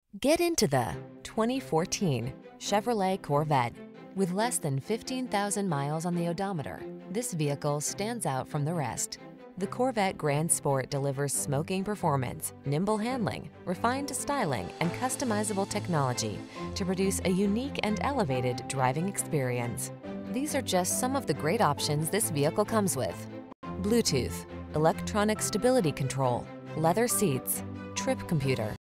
Get into the 2014 Chevrolet Corvette. With less than 15,000 miles on the odometer, this vehicle stands out from the rest. The Corvette Grand Sport delivers smoking performance, nimble handling, refined styling, and customizable technology to produce a unique and elevated driving experience. These are just some of the great options this vehicle comes with: Bluetooth, electronic stability control, leather seats, trip computer,